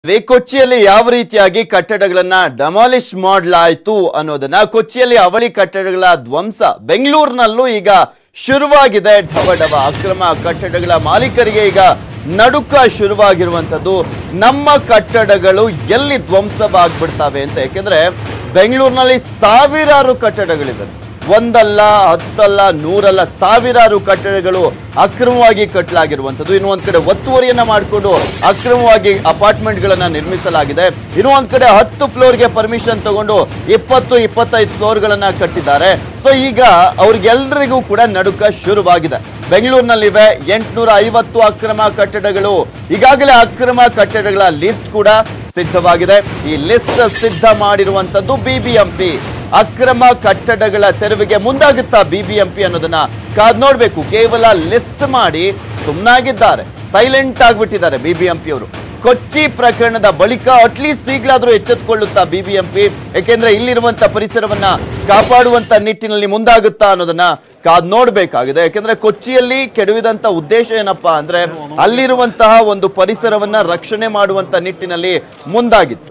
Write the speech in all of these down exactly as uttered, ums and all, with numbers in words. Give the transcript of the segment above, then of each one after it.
ಕೊಚ್ಚಿಯಲ್ಲಿ ಯಾವ ರೀತಿಯಾಗಿ ಕಟ್ಟಡಗಳನ್ನ ಡೆಮಾಲಿಷ್ ಮಾಡಲಾಯಿತು ಅನ್ನೋದನ್ನ ಕೊಚ್ಚಿಯಲ್ಲಿ ಅವಳಿ ಕಟ್ಟಡಗಳ ಧ್ವಂಸ ಬೆಂಗಳೂರಿನಲ್ಲೂ ಈಗ ಶುರುವಾಗಿದೆ. ಢವಢವ ಅಕ್ರಮ ಕಟ್ಟಡಗಳ ಮಾಲೀಕರಿಗೆ ಈಗ ನಡುಕ ಶುರುವಾಗಿರುವಂತದ್ದು. ನಮ್ಮ ಕಟ್ಟಡಗಳು ಎಲ್ಲಿ ಧ್ವಂಸವಾಗ್ಬಿಡ್ತವೆ ಅಂತ. ಯಾಕೆಂದ್ರೆ ಬೆಂಗಳೂರಿನಲ್ಲಿ ಸಾವಿರಾರು ಕಟ್ಟಡಗಳಿವೆ, ಒಂದಲ್ಲ ಹತ್ತಲ್ಲ ನೂರಲ್ಲ ಸಾವಿರಾರು ಕಟ್ಟಡಗಳು ಅಕ್ರಮವಾಗಿ ಕಟ್ಟಲಾಗಿರುವಂತದ್ದು. ಇನ್ನು ಒಂದ್ ಕಡೆ ಒತ್ತುವರಿಯನ್ನ ಮಾಡಿಕೊಂಡು ಅಕ್ರಮವಾಗಿ ಅಪಾರ್ಟ್ಮೆಂಟ್ ಗಳನ್ನ ನಿರ್ಮಿಸಲಾಗಿದೆ. ಇನ್ನು ಒಂದ್ ಕಡೆ ಹತ್ತು ಫ್ಲೋರ್ಗೆ ಪರ್ಮಿಷನ್ ತಗೊಂಡು ಇಪ್ಪತ್ತು ಇಪ್ಪತ್ತೈದು ಫ್ಲೋರ್ ಗಳನ್ನ ಕಟ್ಟಿದ್ದಾರೆ. ಸೊ ಈಗ ಅವ್ರಿಗೆಲ್ಲರಿಗೂ ಕೂಡ ನಡುಕ ಶುರುವಾಗಿದೆ. ಬೆಂಗಳೂರಿನಲ್ಲಿವೆ ಎಂಟುನೂರ ಐವತ್ತು ಅಕ್ರಮ ಕಟ್ಟಡಗಳು. ಈಗಾಗಲೇ ಅಕ್ರಮ ಕಟ್ಟಡಗಳ ಲಿಸ್ಟ್ ಕೂಡ ಸಿದ್ಧವಾಗಿದೆ. ಈ ಲಿಸ್ಟ್ ಸಿದ್ಧ ಮಾಡಿರುವಂತದ್ದು ಬಿಬಿಎಂಪಿ. ಅಕ್ರಮ ಕಟ್ಟಡಗಳ ತೆರವಿಗೆ ಮುಂದಾಗುತ್ತಾ ಬಿಬಿಎಂಪಿ ಅನ್ನೋದನ್ನ ಕಾದ್ ನೋಡ್ಬೇಕು. ಕೇವಲ ಲಿಸ್ಟ್ ಮಾಡಿ ಸುಮ್ಮನಾಗಿದ್ದಾರೆ, ಸೈಲೆಂಟ್ ಆಗ್ಬಿಟ್ಟಿದ್ದಾರೆ ಬಿಬಿಎಂಪಿ ಅವರು. ಕೊಚ್ಚಿ ಪ್ರಕರಣದ ಬಳಿಕ ಅಟ್ಲೀಸ್ಟ್ ಈಗಲಾದ್ರೂ ಎಚ್ಚೆತ್ತುಕೊಳ್ಳುತ್ತಾ ಬಿಬಿಎಂಪಿ, ಯಾಕೆಂದ್ರೆ ಇಲ್ಲಿರುವಂತ ಪರಿಸರವನ್ನ ಕಾಪಾಡುವಂತ ನಿಟ್ಟಿನಲ್ಲಿ ಮುಂದಾಗುತ್ತಾ ಅನ್ನೋದನ್ನ ಕಾದ್ ನೋಡ್ಬೇಕಾಗಿದೆ. ಯಾಕೆಂದ್ರೆ ಕೊಚ್ಚಿಯಲ್ಲಿ ಕೆಡವಿದಂತ ಉದ್ದೇಶ ಏನಪ್ಪಾ ಅಂದ್ರೆ ಅಲ್ಲಿರುವಂತಹ ಒಂದು ಪರಿಸರವನ್ನ ರಕ್ಷಣೆ ಮಾಡುವಂತ ನಿಟ್ಟಿನಲ್ಲಿ ಮುಂದಾಗಿತ್ತು.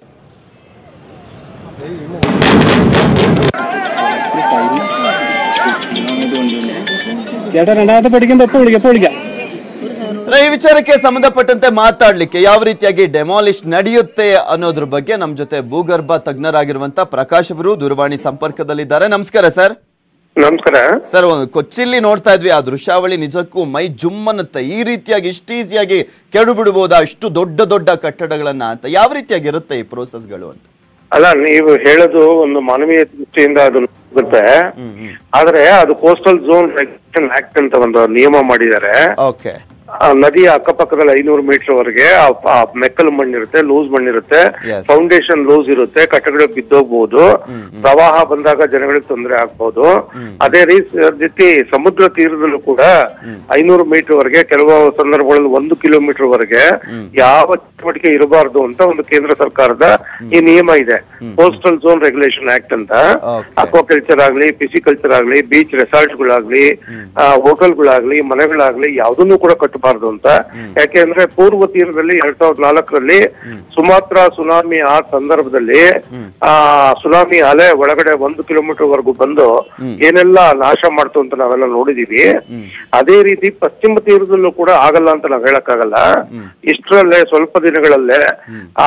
ಈ ವಿಚಾರಕ್ಕೆ ಸಂಬಂಧಪಟ್ಟಂತೆ ಮಾತಾಡ್ಲಿಕ್ಕೆ ಯಾವ ರೀತಿಯಾಗಿ ಡೆಮಾಲಿಷ್ ನಡೆಯುತ್ತೆ ಅನ್ನೋದ್ರ ಬಗ್ಗೆ ನಮ್ಮ ಜೊತೆ ಭೂಗರ್ಭ ತಜ್ಞರಾಗಿರುವಂತ ಪ್ರಕಾಶ್ ಅವರು ದೂರವಾಣಿ ಸಂಪರ್ಕದಲ್ಲಿದ್ದಾರೆ. ನಮಸ್ಕಾರ ಸರ್. ನಮಸ್ಕಾರ ಸರ್. ಕೊಚ್ಚಿಲಿ ನೋಡ್ತಾ ಇದ್ವಿ, ಆ ದೃಶ್ಯಾವಳಿ ನಿಜಕ್ಕೂ ಮೈ ಜುಮ್ ಅನ್ನುತ್ತೆ. ಈ ರೀತಿಯಾಗಿ ಇಷ್ಟು ಈಸಿಯಾಗಿ ಕೆಡು ಬಿಡಬಹುದಾ ಇಷ್ಟು ದೊಡ್ಡ ದೊಡ್ಡ ಕಟ್ಟಡಗಳನ್ನ ಅಂತ? ಯಾವ ರೀತಿಯಾಗಿ ಇರುತ್ತೆ ಈ ಪ್ರೋಸೆಸ್ಗಳು ಅಂತ? ಅಲ್ಲ, ನೀವು ಹೇಳೋದು ಒಂದು ಮಾನವೀಯ ದೃಷ್ಟಿಯಿಂದ ಅದು ಆಗುತ್ತೆ, ಆದ್ರೆ ಅದು ಕೋಸ್ಟಲ್ ಝೋನ್ ರೆಗ್ಯುಲೇಷನ್ ಆಕ್ಟ್ ಅಂತ ಒಂದು ನಿಯಮ ಮಾಡಿದ್ದಾರೆ. ಓಕೆ. ನದಿಯ ಅಕ್ಕಪಕ್ಕದಲ್ಲಿ ಐನೂರು ಮೀಟರ್ ವರೆಗೆ ಮೆಕ್ಕಲು ಮಣ್ಣಿರುತ್ತೆ, ಲೂಸ್ ಮಣ್ಣಿರುತ್ತೆ, ಫೌಂಡೇಶನ್ ಲೂಸ್ ಇರುತ್ತೆ, ಕಟ್ಟಡ ಬಿದ್ದೋಗ್ಬಹುದು, ಪ್ರವಾಹ ಬಂದಾಗ ಜನಗಳಿಗೆ ತೊಂದರೆ ಆಗ್ಬಹುದು. ಅದೇ ರೀತಿ ಸಮುದ್ರ ತೀರದಲ್ಲೂ ಕೂಡ ಐನೂರು ಮೀಟರ್ ವರೆಗೆ, ಕೆಲವು ಸಂದರ್ಭಗಳಲ್ಲಿ ಒಂದು ಕಿಲೋಮೀಟರ್ ವರೆಗೆ ಯಾವ ಚಟುವಟಿಕೆ ಇರಬಾರ್ದು ಅಂತ ಒಂದು ಕೇಂದ್ರ ಸರ್ಕಾರದ ಈ ನಿಯಮ ಇದೆ, ಕೋಸ್ಟಲ್ ಝೋನ್ ರೆಗ್ಯುಲೇಷನ್ ಆಕ್ಟ್ ಅಂತ. ಅಕ್ವಾಕಲ್ಚರ್ ಆಗ್ಲಿ, ಫಿಸಿಕಲ್ಚರ್ ಆಗ್ಲಿ, ಬೀಚ್ ರೆಸಾರ್ಟ್ಗಳಾಗ್ಲಿ, ಹೋಟೆಲ್ಗಳಾಗ್ಲಿ, ಮನೆಗಳಾಗ್ಲಿ ಯಾವುದನ್ನು ಕೂಡ ಕಟ್ಟಬಾರ್ದು ಅಂತ. ಯಾಕೆಂದ್ರೆ ಪೂರ್ವ ತೀರದಲ್ಲಿ ಎರಡ್ ಸಾವಿರದ ನಾಲ್ಕರಲ್ಲಿ ಸುಮಾತ್ರಾ ಸುನಾಮಿ ಆ ಸಂದರ್ಭದಲ್ಲಿ ಆ ಸುನಾಮಿ ಅಲೆ ಒಳಗಡೆ ಒಂದು ಕಿಲೋಮೀಟರ್ ವರೆಗೂ ಬಂದು ಏನೆಲ್ಲ ನಾಶ ಮಾಡ್ತು ಅಂತ ನಾವೆಲ್ಲ ನೋಡಿದೀವಿ. ಅದೇ ರೀತಿ ಪಶ್ಚಿಮ ತೀರದಲ್ಲೂ ಕೂಡ ಆಗಲ್ಲ ಅಂತ ನಾವ್ ಹೇಳಕ್ಕಾಗಲ್ಲ. ಇಷ್ಟರಲ್ಲೇ ಸ್ವಲ್ಪ ದಿನಗಳಲ್ಲೇ ಆ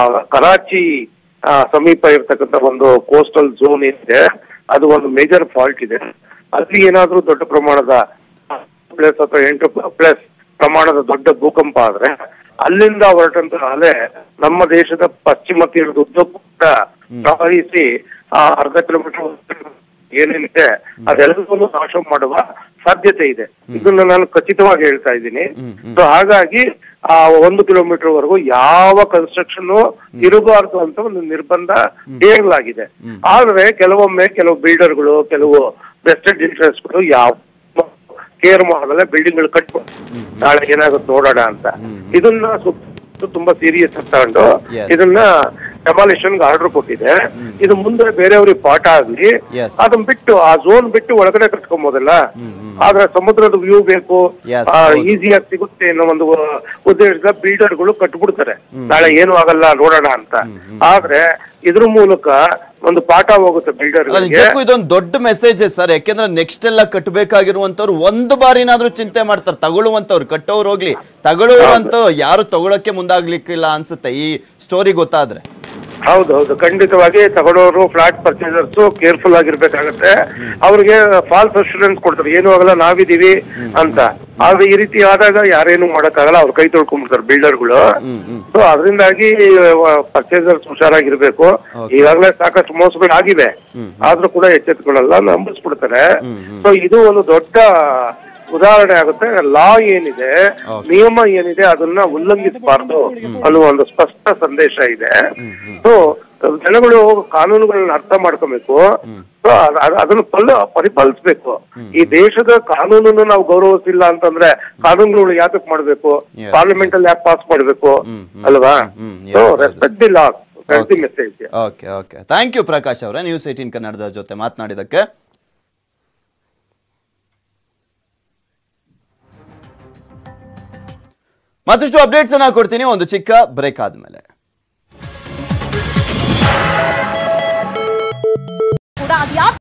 ಕರಾಚಿ ಸಮೀಪ ಇರ್ತಕ್ಕಂಥ ಒಂದು ಕೋಸ್ಟಲ್ ಝೋನ್ ಇದೆ, ಅದು ಒಂದು ಮೇಜರ್ ಫಾಲ್ಟ್ ಇದೆ. ಅಲ್ಲಿ ಏನಾದ್ರೂ ದೊಡ್ಡ ಪ್ರಮಾಣದ ಪ್ಲಸ್ ಅಥವಾ ಎಂಟು ಪ್ಲಸ್ ಪ್ರಮಾಣದ ದೊಡ್ಡ ಭೂಕಂಪ ಆದ್ರೆ ಅಲ್ಲಿಂದ ಹೊರಟಂತ ಅಲೆ ನಮ್ಮ ದೇಶದ ಪಶ್ಚಿಮ ತೀರದ ಉದ್ದಕ್ಕೂ ಕೂಡ ಪ್ರವಹಿಸಿ ಆ ಅರ್ಧ ಕಿಲೋಮೀಟರ್ ಏನೇನಿದೆ ಅದೆಲ್ಲವನ್ನೂ ನಾಶ ಮಾಡುವ ಸಾಧ್ಯತೆ ಇದೆ. ಇದನ್ನ ನಾನು ಖಚಿತವಾಗಿ ಹೇಳ್ತಾ ಇದ್ದೀನಿ. ಸೊ ಹಾಗಾಗಿ ಆ ಒಂದು ಕಿಲೋಮೀಟರ್ ವರೆಗೂ ಯಾವ ಕನ್ಸ್ಟ್ರಕ್ಷನ್ ಇರಬಾರ್ದು ಅಂತ ಒಂದು ನಿರ್ಬಂಧ ಹೇಳಲಾಗಿದೆ. ಆದ್ರೆ ಕೆಲವೊಮ್ಮೆ ಕೆಲವು ಬಿಲ್ಡರ್ಗಳು, ಕೆಲವು ವೆಸ್ಟೆಡ್ ಇಂಟ್ರೆಸ್ಟ್ಗಳು ಯಾವ ಕೇರ್ ಮಾಡಲ್ಲ, ಬಿಲ್ಡಿಂಗ್ ಗಳು ಕಟ್ಬೋದು, ನಾಳೆ ಏನಾಗುತ್ತೆ ನೋಡೋಣ ಅಂತ. ಇದನ್ನ ತುಂಬಾ ಸೀರಿಯಸ್ ತಗೊಂಡು ಇದನ್ನ ಡೆಮಾಲಿಷನ್ ಆರ್ಡರ್ ಕೊಟ್ಟಿದೆ. ಇದು ಮುಂದೆ ಬೇರೆಯವ್ರಿಗೆ ಪಾಠ ಆಗ್ಲಿ, ಅದನ್ನ ಬಿಟ್ಟು ಆ ಝೋನ್ ಬಿಟ್ಟು ಒಳಗಡೆ ಕಟ್ಕೊಂಬೋದಲ್ಲ. ಆದ್ರೆ ಸಮುದ್ರದ ವ್ಯೂ ಬೇಕು, ಈಸಿಯಾಗಿ ಸಿಗುತ್ತೆ ಅನ್ನೋ ಒಂದು ಉದ್ದೇಶದ ಬಿಲ್ಡರ್ಗಳು ಕಟ್ಬಿಡ್ತಾರೆ, ನಾಳೆ ಏನು ಆಗಲ್ಲ ನೋಡೋಣ ಅಂತ. ಆದ್ರೆ ಇದ್ರ ಮೂಲಕ ಒಂದು ಪಾಠ ಹೋಗುತ್ತೆ ಬಿಲ್ಡರ್. ಇದೊಂದು ದೊಡ್ಡ ಮೆಸೇಜ್ ಸರ್. ಯಾಕೆಂದ್ರೆ ನೆಕ್ಸ್ಟ್ ಎಲ್ಲ ಕಟ್ಟಬೇಕಾಗಿರುವಂತವ್ರು ಒಂದು ಬಾರಿನಾದ್ರೂ ಚಿಂತೆ ಮಾಡ್ತಾರೆ. ತಗೊಳ್ಳುವಂತವ್ರು, ಕಟ್ಟೋರು ಹೋಗ್ಲಿ, ತಗೊಳ್ಳುವಂತ ಯಾರು ತಗೊಳಕ್ಕೆ ಮುಂದಾಗ್ಲಿಕ್ಕಿಲ್ಲ ಅನ್ಸುತ್ತೆ ಈ ಸ್ಟೋರಿ ಗೊತ್ತಾದ್ರೆ. ಹೌದೌದು, ಖಂಡಿತವಾಗಿ ತಗೊಳ್ಳೋರು, ಫ್ಲಾಟ್ ಪರ್ಚೇಸರ್ಸ್ ಕೇರ್ಫುಲ್ ಆಗಿರ್ಬೇಕಾಗತ್ತೆ. ಅವ್ರಿಗೆ ಫಾಲ್ಸ್ ಅಶ್ಯೂರೆನ್ಸ್ ಕೊಡ್ತಾರೆ, ಏನು ಆಗಲ್ಲ ನಾವಿದೀವಿ ಅಂತ. ಆದ್ರೆ ಈ ರೀತಿ ಆದಾಗ ಯಾರೇನು ಮಾಡಕ್ಕಾಗಲ್ಲ, ಅವ್ರು ಕೈ ತೊಳ್ಕೊಂಡ್ಬಿಡ್ತಾರೆ ಬಿಲ್ಡರ್ಗಳು. ಸೊ ಅದರಿಂದಾಗಿ ಪರ್ಚೇಸರ್ಸ್ ಹುಷಾರಾಗಿರ್ಬೇಕು. ಈಗಾಗಲೇ ಸಾಕಷ್ಟು ಮೋಸಗಳು ಆಗಿವೆ, ಆದ್ರೂ ಕೂಡ ಎಚ್ಚೆತ್ತುಕೊಳ್ಳಲ್ಲ, ನಂಬಿಸ್ಬಿಡ್ತಾರೆ. ಸೊ ಇದು ಒಂದು ದೊಡ್ಡ ಉದಾಹರಣೆ ಆಗುತ್ತೆ. ಲಾ ಏನಿದೆ, ನಿಯಮ ಏನಿದೆ, ಅದನ್ನ ಉಲ್ಲಂಘಿಸಬಾರ್ದು ಅನ್ನುವ ಒಂದು ಸ್ಪಷ್ಟ ಸಂದೇಶ ಇದೆ. ಸೊ ಜನಗಳು ಕಾನೂನುಗಳನ್ನ ಅರ್ಥ ಮಾಡ್ಕೋಬೇಕು, ಅದನ್ನು ಫಲ ಪರಿಪಾಲಿಸ್ಬೇಕು. ಈ ದೇಶದ ಕಾನೂನನ್ನು ನಾವು ಗೌರವಿಸಿಲ್ಲ ಅಂತಂದ್ರೆ ಕಾನೂನುಗಳು ಯಾಕೆ ಮಾಡ್ಬೇಕು, ಪಾರ್ಲಿಮೆಂಟ್ ಅಲ್ಲಿ ಯಾಕೆ ಪಾಸ್ ಮಾಡ್ಬೇಕು ಅಲ್ವಾ? So respect the law, the message. Okay okay thank you Prakash ಅವರೇ, ನ್ಯೂಸ್ ಏಟೀನ್ ಕನ್ನಡದ ಜೊತೆ ಮಾತನಾಡಿದಕ್ಕೆ. ಮತ್ತಷ್ಟು ಅಪ್ಡೇಟ್ಸ್ ಅನ್ನ ಕೊಡ್ತೀನಿ ಒಂದು ಚಿಕ್ಕ ಬ್ರೇಕ್ ಆದ್ಮೇಲೆ. ಕೂಡ ಅದ್ಯಾವ